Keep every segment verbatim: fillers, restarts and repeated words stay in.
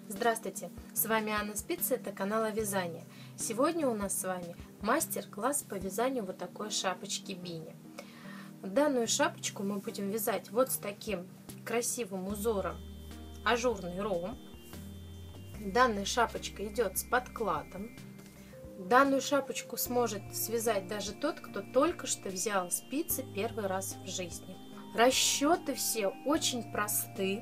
Здравствуйте! С вами Анна Спицы, это канал о вязании. Сегодня у нас с вами мастер-класс по вязанию вот такой шапочки Бини. Данную шапочку мы будем вязать вот с таким красивым узором ажурный ром. Данная шапочка идет с подкладом. Данную шапочку сможет связать даже тот, кто только что взял спицы первый раз в жизни. Расчеты все очень просты.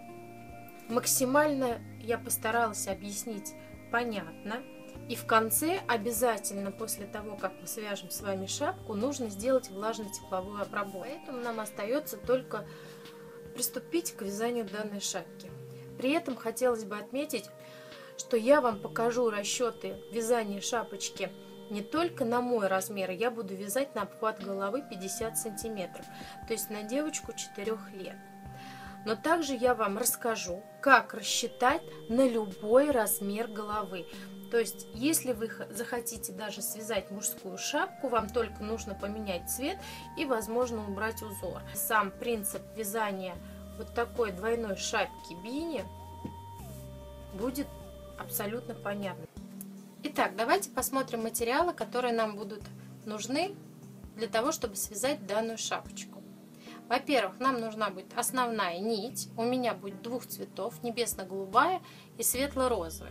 Максимально я постаралась объяснить понятно. И в конце обязательно, после того, как мы свяжем с вами шапку, нужно сделать влажно-тепловую обработку. Поэтому нам остается только приступить к вязанию данной шапки. При этом хотелось бы отметить, что я вам покажу расчеты вязания шапочки не только на мой размер, я буду вязать на обхват головы пятьдесят сантиметров, то есть на девочку четырёх лет. Но также я вам расскажу, как рассчитать на любой размер головы. То есть, если вы захотите даже связать мужскую шапку, вам только нужно поменять цвет и, возможно, убрать узор. Сам принцип вязания вот такой двойной шапки Бини будет абсолютно понятным. Итак, давайте посмотрим материалы, которые нам будут нужны для того, чтобы связать данную шапочку. Во-первых, нам нужна будет основная нить. У меня будет двух цветов, небесно-голубая и светло-розовая.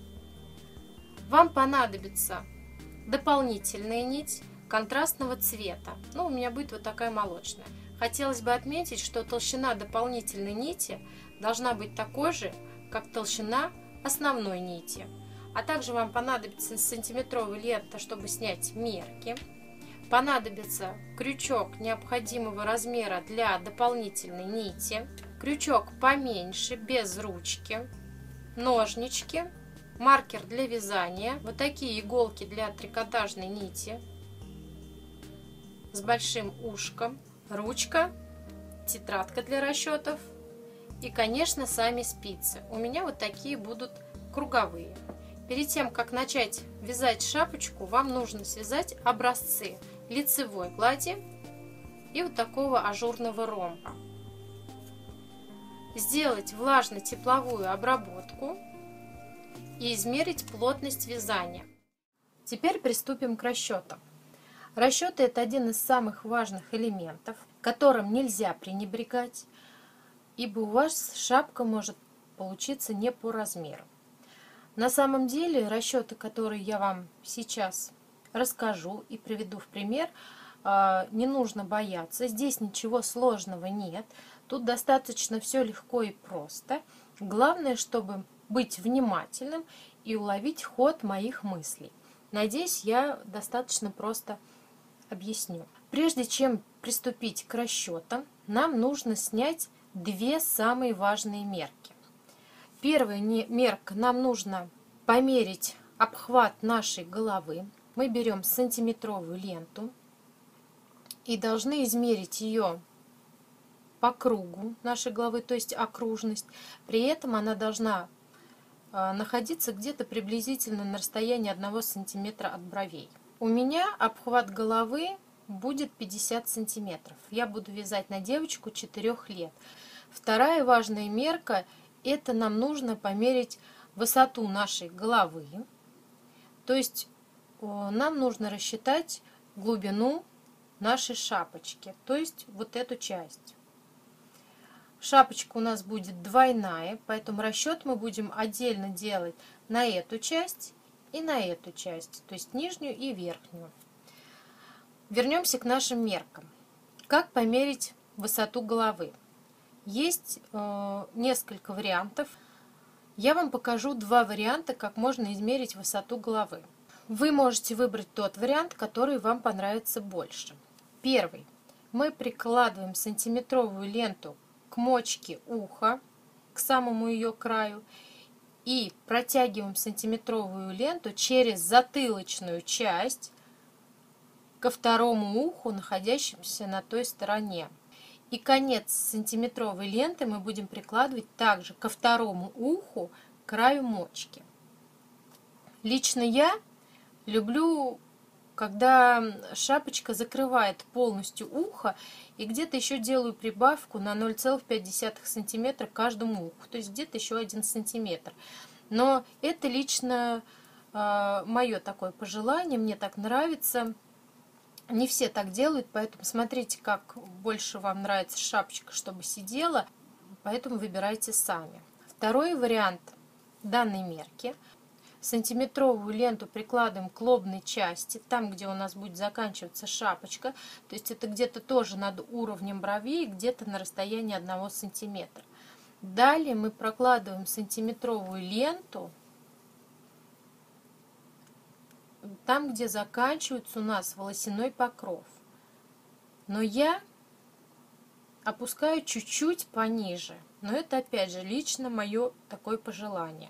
Вам понадобится дополнительная нить контрастного цвета. Ну, у меня будет вот такая молочная. Хотелось бы отметить, что толщина дополнительной нити должна быть такой же, как толщина основной нити. А также вам понадобится сантиметровая лента, чтобы снять мерки. Понадобится крючок необходимого размера для дополнительной нити, крючок поменьше, без ручки, ножнички, маркер для вязания, вот такие иголки для трикотажной нити с большим ушком, ручка, тетрадка для расчетов и, конечно, сами спицы. У меня вот такие будут круговые. Перед тем, как начать вязать шапочку, вам нужно связать образцы лицевой глади и вот такого ажурного ромба. Сделать влажно-тепловую обработку и измерить плотность вязания. Теперь приступим к расчетам. Расчеты – это один из самых важных элементов, которым нельзя пренебрегать, ибо у вас шапка может получиться не по размеру. На самом деле расчеты, которые я вам сейчас расскажу и приведу в пример, не нужно бояться. Здесь ничего сложного нет. Тут достаточно все легко и просто. Главное, чтобы быть внимательным и уловить ход моих мыслей. Надеюсь, я достаточно просто объясню. Прежде чем приступить к расчетам, нам нужно снять две самые важные мерки. Первая мерка: нам нужно померить обхват нашей головы. Мы берем сантиметровую ленту и должны измерить ее по кругу нашей головы, то есть окружность. При этом она должна находиться где-то приблизительно на расстоянии одного сантиметра от бровей. У меня обхват головы будет пятьдесят сантиметров. Я буду вязать на девочку четырёх лет. Вторая важная мерка – это нам нужно померить высоту нашей головы. То есть нам нужно рассчитать глубину нашей шапочки, то есть вот эту часть. Шапочка у нас будет двойная, поэтому расчет мы будем отдельно делать на эту часть и на эту часть, то есть нижнюю и верхнюю. Вернемся к нашим меркам. Как померить высоту головы? Есть э, несколько вариантов. Я вам покажу два варианта, как можно измерить высоту головы. Вы можете выбрать тот вариант, который вам понравится больше. Первый. Мы прикладываем сантиметровую ленту к мочке уха, к самому ее краю, и протягиваем сантиметровую ленту через затылочную часть ко второму уху, находящемуся на той стороне. И конец сантиметровой ленты мы будем прикладывать также ко второму уху, к краю мочки. Лично я люблю когда шапочка закрывает полностью ухо, и где-то еще делаю прибавку на ноль целых пять десятых сантиметра каждому уху, то есть где-то еще один сантиметр. Но это лично э, мое такое пожелание, мне так нравится. Не все так делают, поэтому смотрите, как больше вам нравится шапочка, чтобы сидела, поэтому выбирайте сами. Второй вариант данной мерки. Сантиметровую ленту прикладываем к лобной части, там, где у нас будет заканчиваться шапочка. То есть это где-то тоже над уровнем бровей, где-то на расстоянии одного сантиметра. Далее мы прокладываем сантиметровую ленту там, где заканчивается у нас волосяной покров. Но я опускаю чуть-чуть пониже. Но это опять же лично мое такое пожелание.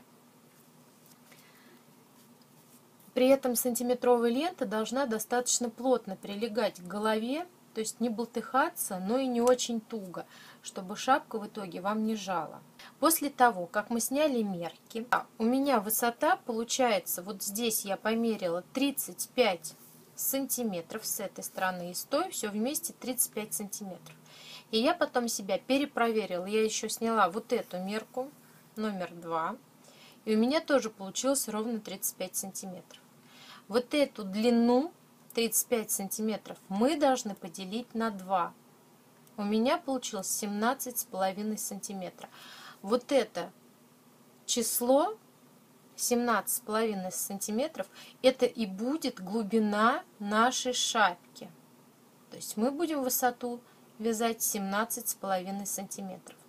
При этом сантиметровая лента должна достаточно плотно прилегать к голове, то есть не болтыхаться, но и не очень туго, чтобы шапка в итоге вам не жала. После того, как мы сняли мерки, у меня высота получается, вот здесь я померила тридцать пять сантиметров с этой стороны и с той, все вместе тридцать пять сантиметров. И я потом себя перепроверила, я еще сняла вот эту мерку, номер два, и у меня тоже получилось ровно тридцать пять сантиметров. Вот эту длину, тридцать пять сантиметров, мы должны поделить на два. У меня получилось семнадцать с половиной сантиметров. Вот это число, семнадцать с половиной сантиметров, это и будет глубина нашей шапки. То есть мы будем высоту вязать семнадцать с половиной сантиметров.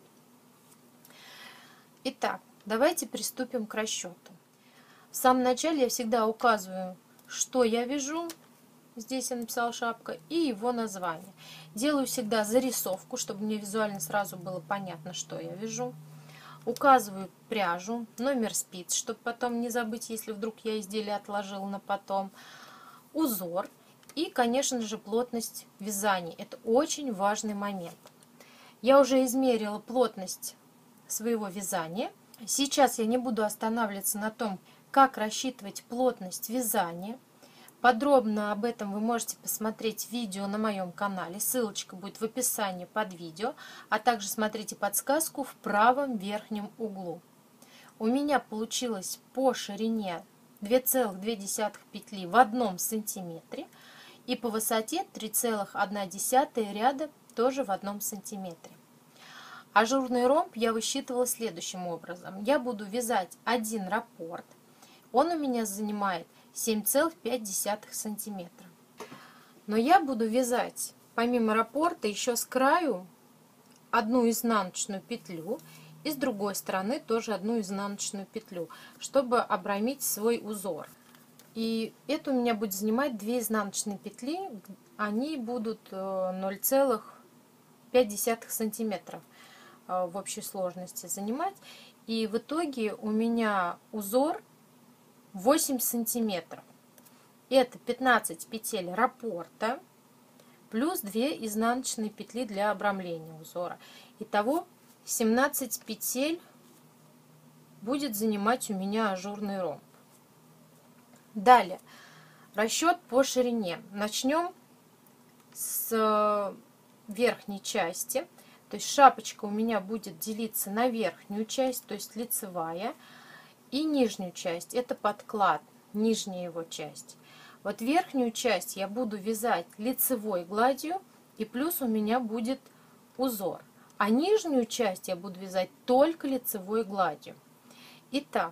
Итак, давайте приступим к расчету. В самом начале я всегда указываю, что я вяжу. Здесь я написала шапка и его название. Делаю всегда зарисовку, чтобы мне визуально сразу было понятно, что я вяжу. Указываю пряжу, номер спиц, чтобы потом не забыть, если вдруг я изделие отложила на потом. Узор и, конечно же, плотность вязания. Это очень важный момент. Я уже измерила плотность своего вязания. Сейчас я не буду останавливаться на том, как рассчитывать плотность вязания. Подробно об этом вы можете посмотреть видео на моем канале. Ссылочка будет в описании под видео. А также смотрите подсказку в правом верхнем углу. У меня получилось по ширине две целых две десятых петли в одном сантиметре. И по высоте три целых одна десятая ряда тоже в одном сантиметре. Ажурный ромб я высчитывала следующим образом. Я буду вязать один раппорт. Он у меня занимает семь целых пять десятых сантиметра. Но я буду вязать помимо раппорта еще с краю одну изнаночную петлю и с другой стороны тоже одну изнаночную петлю, чтобы обрамить свой узор. И это у меня будет занимать две изнаночные петли, они будут ноль целых пять десятых сантиметра в общей сложности занимать. И в итоге у меня узор восемь сантиметров. Это пятнадцать петель раппорта плюс две изнаночные петли для обрамления узора. Итого семнадцать петель будет занимать у меня ажурный ромб. Далее расчет по ширине. Начнем с верхней части. То есть шапочка у меня будет делиться на верхнюю часть, то есть лицевая, и нижнюю часть, это подклад, нижняя его часть. Вот верхнюю часть я буду вязать лицевой гладью, и плюс у меня будет узор. А нижнюю часть я буду вязать только лицевой гладью. Итак,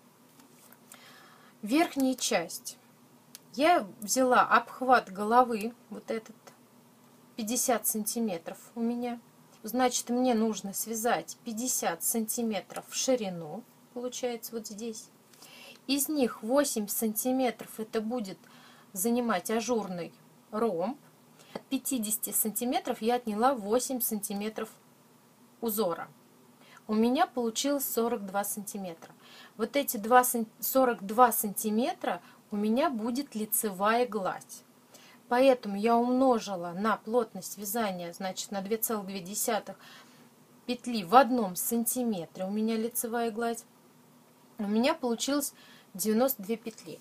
верхняя часть. Я взяла обхват головы, вот этот, пятьдесят сантиметров у меня. Значит, мне нужно связать пятьдесят сантиметров в ширину. Получается вот здесь. Из них восемь сантиметров это будет занимать ажурный ромб. От пятидесяти сантиметров я отняла восемь сантиметров узора. У меня получилось сорок два сантиметра. Вот эти сорок два сантиметра у меня будет лицевая гладь. Поэтому я умножила на плотность вязания, значит, на две целых две десятых петли в одном сантиметре. У меня лицевая гладь. У меня получилось девяносто две петли.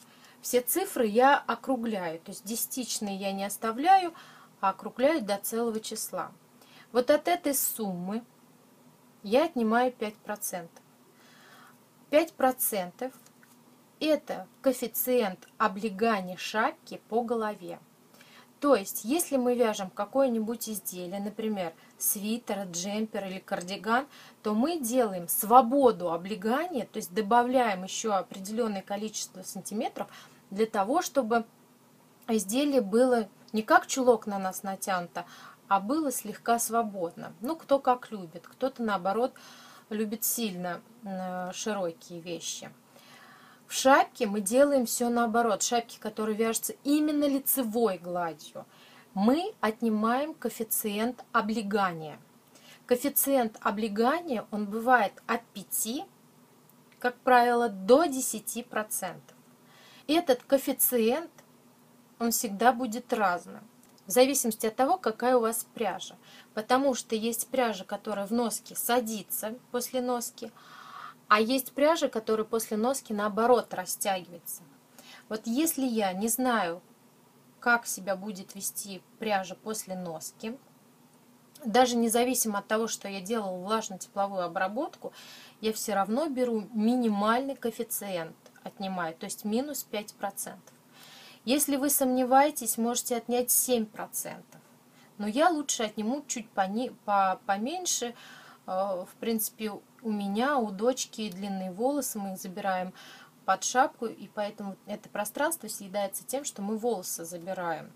все цифры я округляю, то есть десятичные я не оставляю, а округляю до целого числа. Вот от этой суммы я отнимаю пять процентов. пять процентов это коэффициент облегания шапки по голове. То есть, если мы вяжем какое-нибудь изделие, например, свитер, джемпер или кардиган, то мы делаем свободу облегания, то есть добавляем еще определенное количество сантиметров для того, чтобы изделие было не как чулок на нас натянуто, а было слегка свободно. Ну, кто как любит. Кто-то, наоборот, любит сильно широкие вещи. В шапке мы делаем все наоборот. Шапки, которые вяжутся именно лицевой гладью, мы отнимаем коэффициент облегания. Коэффициент облегания, он бывает от пяти, как правило, до десяти процентов. Этот коэффициент, он всегда будет разным, в зависимости от того, какая у вас пряжа. Потому что есть пряжа, которая в носке садится после носки, а есть пряжа, которая после носки наоборот растягивается. Вот если я не знаю, как себя будет вести пряжа после носки, даже независимо от того, что я делала влажно-тепловую обработку, я все равно беру минимальный коэффициент, отнимаю, то есть минус пять процентов. Если вы сомневаетесь, можете отнять семь процентов. Но я лучше отниму чуть поменьше. В принципе, у меня, у дочки длинные волосы, мы их забираем под шапку, и поэтому это пространство съедается тем, что мы волосы забираем.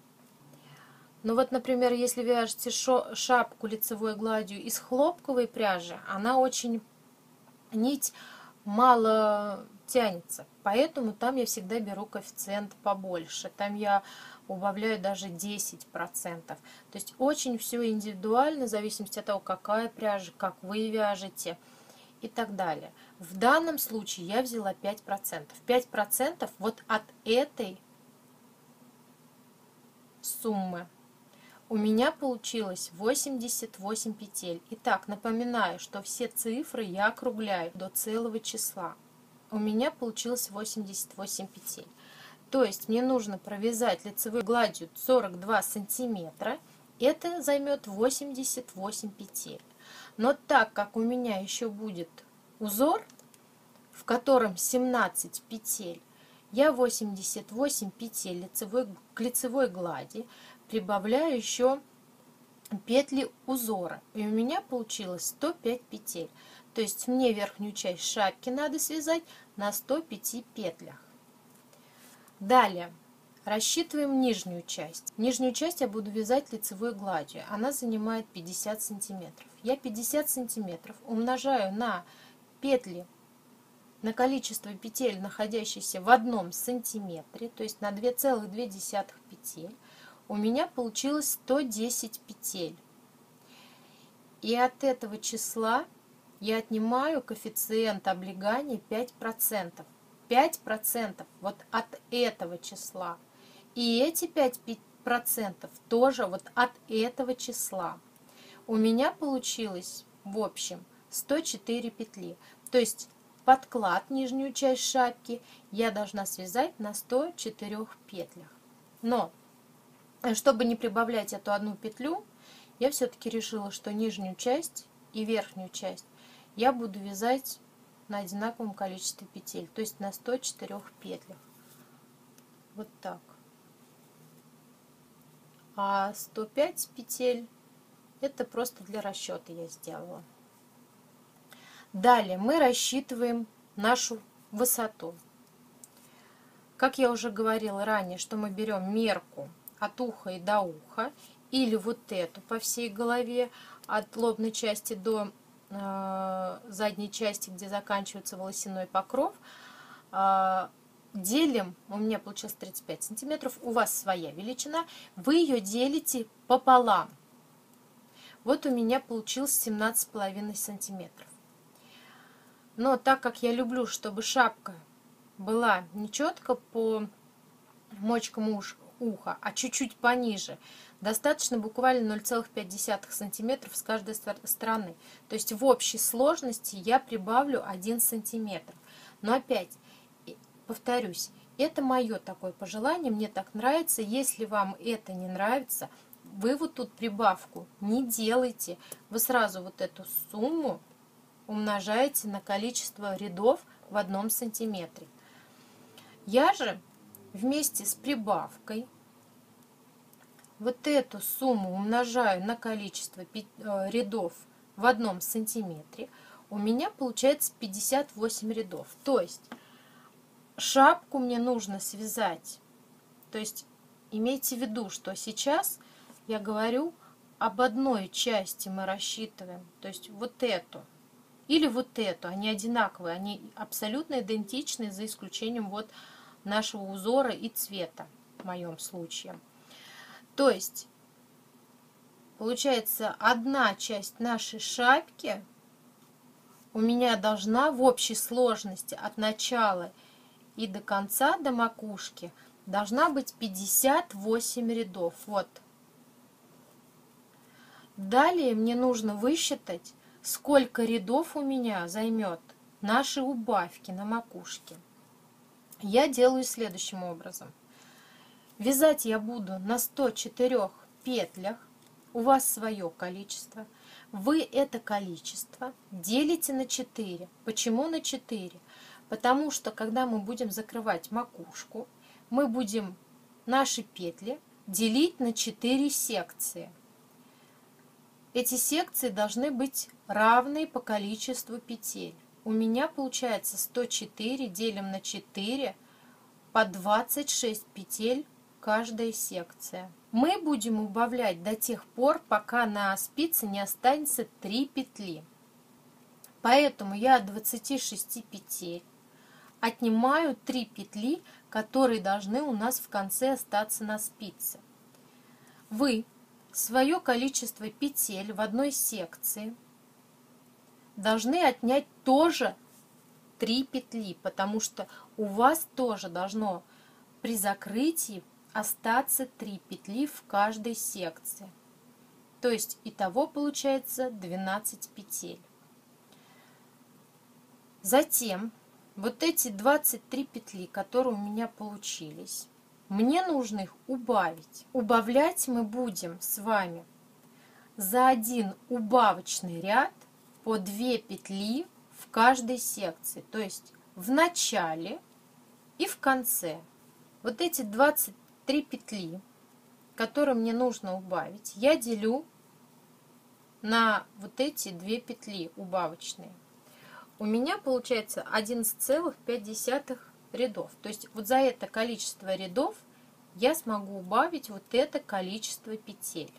Ну вот, например, если вяжете шапку лицевой гладью из хлопковой пряжи, она очень, нить мало тянется, поэтому там я всегда беру коэффициент побольше, там я убавляю даже десять процентов. То есть очень все индивидуально, в зависимости от того, какая пряжа, как вы вяжете и так далее. В данном случае я взяла пять процентов. пять процентов вот от этой суммы у меня получилось восемьдесят восемь петель. Итак, напоминаю, что все цифры я округляю до целого числа. У меня получилось восемьдесят восемь петель. То есть мне нужно провязать лицевой гладью сорок два сантиметра. Это займет восемьдесят восемь петель. Но так как у меня еще будет узор, в котором семнадцать петель, я восемьдесят восемь петель лицевой, к лицевой глади прибавляю еще петли узора. И у меня получилось сто пять петель. То есть мне верхнюю часть шапки надо связать на ста пяти петлях. Далее рассчитываем нижнюю часть. Нижнюю часть я буду вязать лицевой гладью. Она занимает пятьдесят сантиметров. Я пятьдесят сантиметров умножаю на петли, на количество петель, находящихся в одном сантиметре, то есть на две целых две десятых петель. У меня получилось сто десять петель. И от этого числа я отнимаю коэффициент облегания пять процентов. пять процентов вот от этого числа. И эти пять процентов тоже вот от этого числа. У меня получилось в общем сто четыре петли. То есть подклад, нижнюю часть шапки, я должна связать на ста четырёх петлях. Но чтобы не прибавлять эту одну петлю, я все-таки решила, что нижнюю часть и верхнюю часть я буду вязать на одинаковом количестве петель, то есть на ста четырёх петлях. Вот так. А сто пять петель это просто для расчета я сделала. Далее мы рассчитываем нашу высоту. Как я уже говорила ранее, что мы берем мерку от уха и до уха, или вот эту по всей голове, от лобной части до э, задней части, где заканчивается волосяной покров, э, делим, у меня получилось тридцать пять сантиметров, у вас своя величина, вы ее делите пополам. Вот у меня получилось семнадцать с половиной сантиметров. Но так как я люблю, чтобы шапка была не четко по мочкам уха, а чуть-чуть пониже, достаточно буквально ноль целых пять десятых сантиметров с каждой стороны. То есть в общей сложности я прибавлю один сантиметр. Но опять, повторюсь, Это мое такое пожелание, мне так нравится. Если вам это не нравится, вы вот тут прибавку не делайте. Вы сразу вот эту сумму умножаете на количество рядов в одном сантиметре. Я же вместе с прибавкой вот эту сумму умножаю на количество рядов в одном сантиметре. У меня получается пятьдесят восемь рядов. То есть шапку мне нужно связать. То есть имейте в виду, что сейчас я говорю об одной части мы рассчитываем. То есть вот эту или вот эту. Они одинаковые, они абсолютно идентичны, за исключением вот нашего узора и цвета в моем случае. То есть получается, одна часть нашей шапки у меня должна в общей сложности от начала и до конца, до макушки, должна быть пятьдесят восемь рядов. Вот. Далее мне нужно высчитать, сколько рядов у меня займет наши убавки на макушке. Я делаю следующим образом. Вязать я буду на ста четырёх петлях. У вас свое количество. Вы это количество делите на четыре. Почему на четыре? Потому что, когда мы будем закрывать макушку, мы будем наши петли делить на четыре секции. Эти секции должны быть равны по количеству петель. У меня получается сто четыре делим на четыре по двадцать шесть петель каждая секция. Мы будем убавлять до тех пор, пока на спице не останется три петли. Поэтому я от двадцати шести петель отнимаю три петли, которые должны у нас в конце остаться на спице. Вы свое количество петель в одной секции должны отнять тоже три петли, потому что у вас тоже должно при закрытии остаться три петли в каждой секции. То есть итого получается двенадцать петель. Затем вот эти двадцать три петли, которые у меня получились, мне нужно их убавить. Убавлять мы будем с вами за один убавочный ряд по две петли в каждой секции. То есть в начале и в конце. Вот эти двадцать три петли, которые мне нужно убавить, я делю на вот эти две петли убавочные. У меня получается одиннадцать целых пять десятых рядов. То есть вот за это количество рядов я смогу убавить вот это количество петель.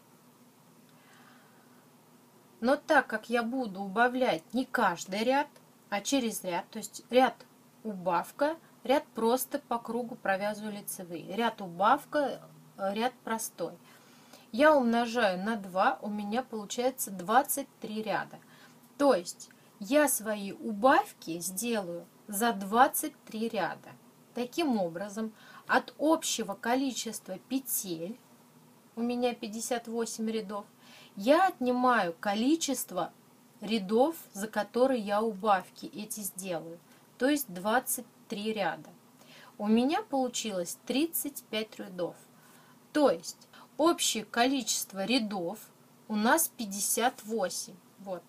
Но так как я буду убавлять не каждый ряд, а через ряд, то есть ряд убавка, ряд просто по кругу провязываю лицевые, ряд убавка, ряд простой. Я умножаю на два, у меня получается двадцать три ряда. То есть я свои убавки сделаю за двадцать три ряда. Таким образом, от общего количества петель, у меня пятьдесят восемь рядов, я отнимаю количество рядов, за которые я убавки эти сделаю, то есть двадцать три ряда. У меня получилось тридцать пять рядов. То есть общее количество рядов у нас пятьдесят восемь. Вот.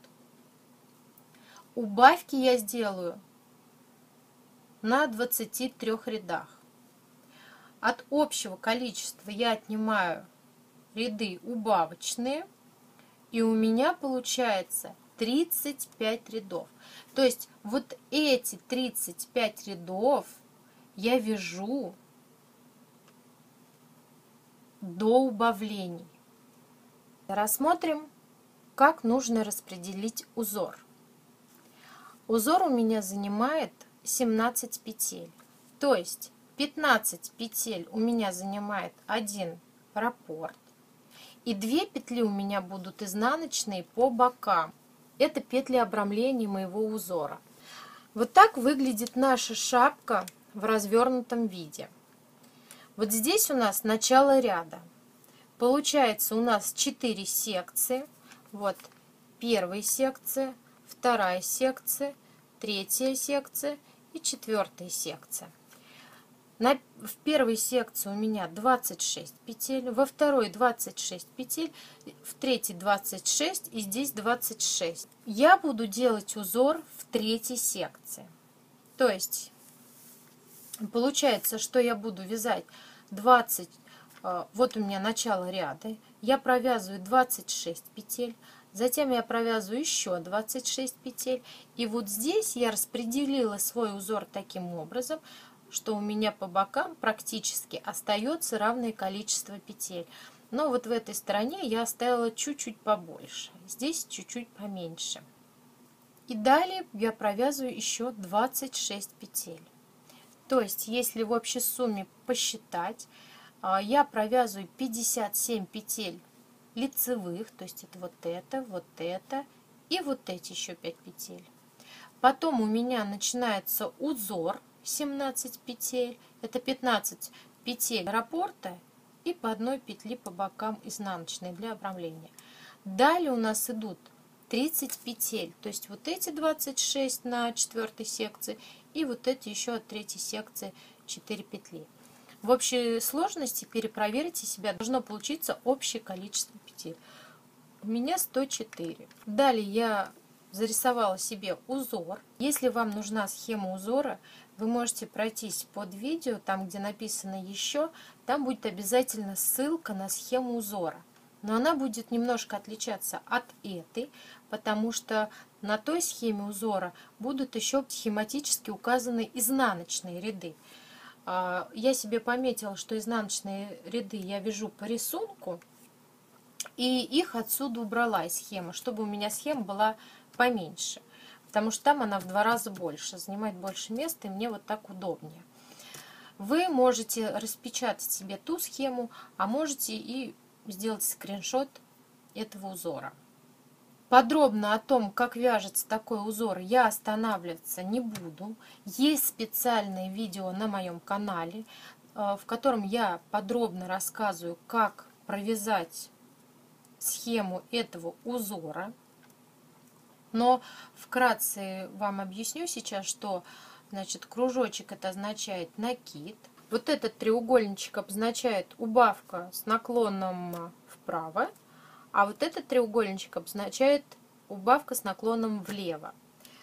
Убавки я сделаю на двадцати трёх рядах. От общего количества я отнимаю ряды убавочные, и у меня получается тридцать пять рядов. То есть вот эти тридцать пять рядов я вяжу до убавлений. Рассмотрим, как нужно распределить узор. Узор у меня занимает семнадцать петель. То есть пятнадцать петель у меня занимает один раппорт. И две петли у меня будут изнаночные по бокам. Это петли обрамления моего узора. Вот так выглядит наша шапка в развернутом виде. Вот здесь у нас начало ряда. Получается у нас четыре секции. Вот первая секция, вторая секция, третья секция и четвертая секция. На, в первой секции у меня двадцать шесть петель, во второй двадцать шесть петель, в третьей двадцать шесть и здесь двадцать шесть. Я буду делать узор в третьей секции. То есть получается, что я буду вязать двадцать, вот у меня начало ряда, я провязываю двадцать шесть петель, затем я провязываю еще двадцать шесть петель, и вот здесь я распределила свой узор таким образом, что у меня по бокам практически остается равное количество петель. Но вот в этой стороне я оставила чуть-чуть побольше, здесь чуть-чуть поменьше. И далее я провязываю еще двадцать шесть петель. То есть, если в общей сумме посчитать, я провязываю пятьдесят семь петель лицевых, то есть это вот это, вот это и вот эти еще пять петель. Потом у меня начинается узор семнадцать петель, это пятнадцать петель раппорта и по одной петли по бокам изнаночной для обрамления. Далее у нас идут тридцать петель, то есть вот эти двадцать шесть на четвертой секции и вот эти еще от третьей секции четыре петли. В общей сложности, перепроверьте себя, должно получиться общее количество петель. У меня сто четыре. Далее я зарисовала себе узор. Если вам нужна схема узора, вы можете пройтись под видео, там где написано еще, там будет обязательно ссылка на схему узора. Но она будет немножко отличаться от этой, потому что на той схеме узора будут еще схематически указаны изнаночные ряды. Я себе пометила, что изнаночные ряды я вяжу по рисунку, и их отсюда убрала из схемы, чтобы у меня схема была поменьше, потому что там она в два раза больше, занимает больше места, и мне вот так удобнее. Вы можете распечатать себе ту схему, а можете и сделать скриншот этого узора. Подробно о том, как вяжется такой узор, я останавливаться не буду. Есть специальное видео на моем канале, в котором я подробно рассказываю, как провязать схему этого узора. Но вкратце вам объясню сейчас, что значит, кружочек это означает накид. Вот этот треугольничек обозначает убавка с наклоном вправо. А вот этот треугольничек обозначает убавка с наклоном влево.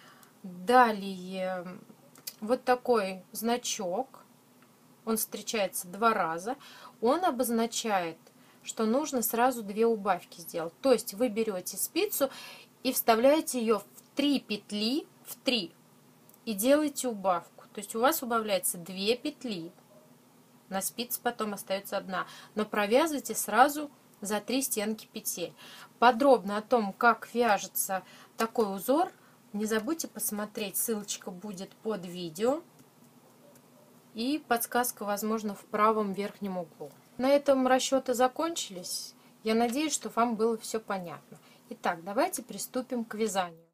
Далее вот такой значок, он встречается два раза, он обозначает, что нужно сразу две убавки сделать. То есть вы берете спицу и вставляете ее в три петли, в три, и делаете убавку. То есть у вас убавляется две петли, на спице потом остается одна, но провязывайте сразу за три стенки петель. Подробно о том, как вяжется такой узор, не забудьте посмотреть, ссылочка будет под видео и подсказка, возможно, в правом верхнем углу. На этом расчеты закончились. Я надеюсь, что вам было все понятно. Итак, давайте приступим к вязанию.